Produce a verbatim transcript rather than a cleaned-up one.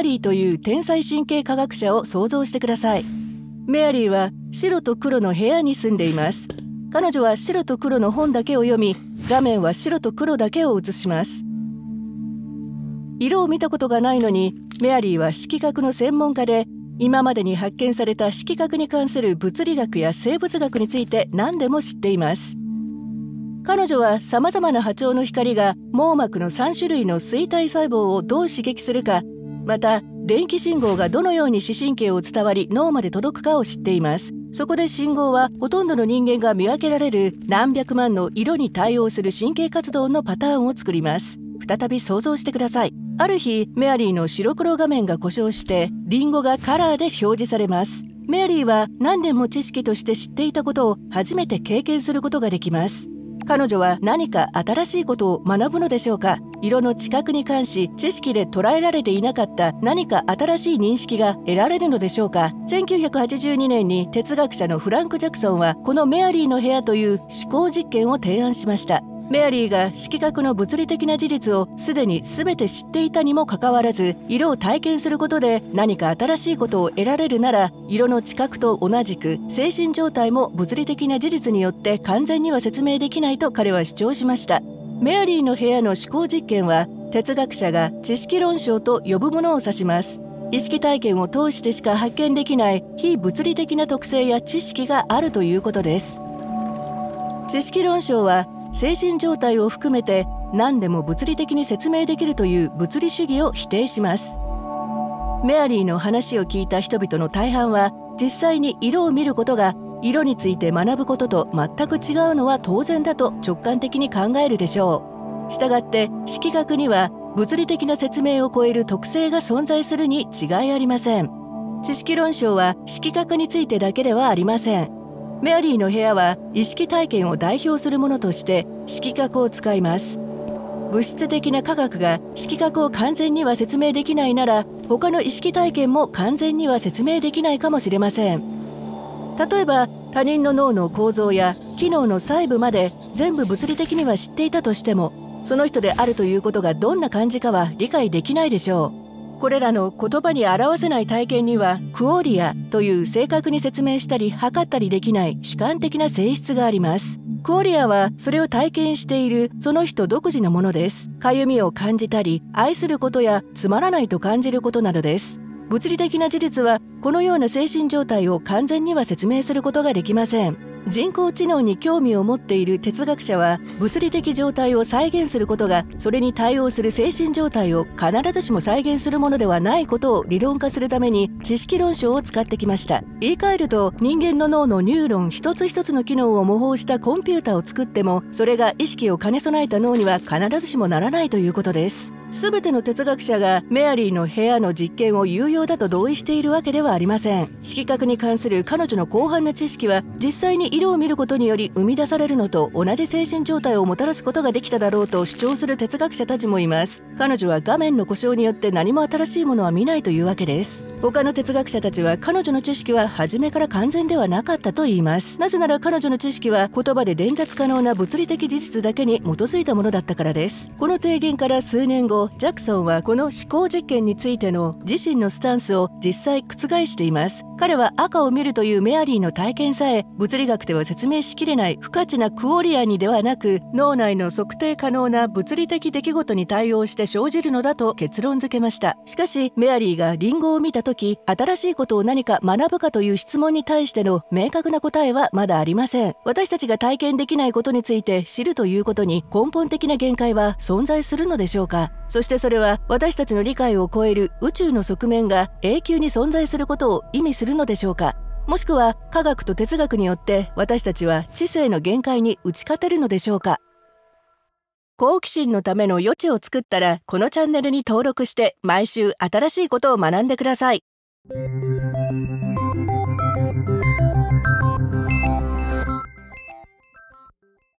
リーという天才神経科学者を想像してください。メアリーは白と黒の部屋に住んでいます。彼女は白と黒の本だけを読み、画面は白と黒だけを映します。色を見たことがないのに、メアリーは色覚の専門家で、今までに発見された色覚に関する物理学や生物学について何でも知っています。彼女はさまざまな波長の光が網膜のさん種類の錐体細胞をどう刺激するか、また電気信号がどのように視神経を伝わり脳まで届くかを知っています。そこで信号はほとんどの人間が見分けられる何百万の色に対応する神経活動のパターンを作ります。再び想像してください。ある日、メアリーの白黒画面が故障してリンゴがカラーで表示されます。メアリーは何年も知識として知っていたことを初めて経験することができます。彼女は何か新しいことを学ぶのでしょうか。色の知覚に関し知識で捉えられていなかった何か新しい認識が得られるのでしょうか。せんきゅうひゃくはちじゅうにねんに哲学者のフランク・ジャクソンはこのメアリーの部屋という思考実験を提案しました。メアリーが色覚の物理的な事実をすでに全て知っていたにもかかわらず、色を体験することで何か新しいことを得られるなら、色の知覚と同じく精神状態も物理的な事実によって完全には説明できないと彼は主張しました。メアリーの部屋の思考実験は、哲学者が知識論証と呼ぶものを指します。意識体験を通してしか発見できない非物理的な特性や知識があるということです。知識論証は精神状態を含めて何でも物理的に説明できるという物理主義を否定します。メアリーの話を聞いた人々の大半は、実際に色を見ることが色について学ぶことと全く違うのは当然だと直感的に考えるでしょう。したがって色覚には物理的な説明を超える特性が存在するに違いありません。知識論証は色覚についてだけではありません。メアリーの部屋は意識体験を代表するものとして色覚を使います。物質的な科学が色覚を完全には説明できないなら、他の意識体験も完全には説明できないかもしれません。例えば他人の脳の構造や機能の細部まで全部物理的には知っていたとしても、その人であるということがどんな感じかは理解できないでしょう。これらの言葉に表せない体験にはクオリアという正確に説明したり測ったりできない主観的な性質があります。クオリアはそれを体験しているその人独自のものです。かゆみを感じたり愛することやつまらないと感じることなどです。物理的な事実はこのような精神状態を完全には説明することができません。人工知能に興味を持っている哲学者は、物理的状態を再現することがそれに対応する精神状態を必ずしも再現するものではないことを理論化するために知識論証を使ってきました。言い換えると、人間の脳のニューロン一つ一つの機能を模倣したコンピュータを作っても、それが意識を兼ね備えた脳には必ずしもならないということです。すべての哲学者がメアリーの部屋の実験を有用だと同意しているわけではありません。色覚に関する彼女の広範な知識は、実際に色を見ることにより生み出されるのと同じ精神状態をもたらすことができただろうと主張する哲学者たちもいます。彼女は画面の故障によって何も新しいものは見ないというわけです。他の哲学者たちは彼女の知識は初めから完全ではなかったと言います。なぜなら彼女の知識は言葉で伝達可能な物理的事実だけに基づいたものだったからです。この提言から数年後、ジャクソンはこの思考実験についての自身のスタンスを実際覆しています。彼は赤を見るというメアリーの体験さえ物理学では説明しきれない不価値なクオリアにではなく、脳内の測定可能な物理的出来事に対応して生じるのだと結論付けました。しかしメアリーがリンゴを見た時、新しいことを何か学ぶかという質問に対しての明確な答えはまだありません。私たちが体験できないことについて知るということに根本的な限界は存在するのでしょうか。そしてそれは私たちの理解を超える宇宙の側面が永久に存在することを意味するのでしょうか。もしくは科学と哲学によって私たちは知性の限界に打ち勝てるのでしょうか。好奇心のための余地を作ったら、このチャンネルに登録して毎週新しいことを学んでください。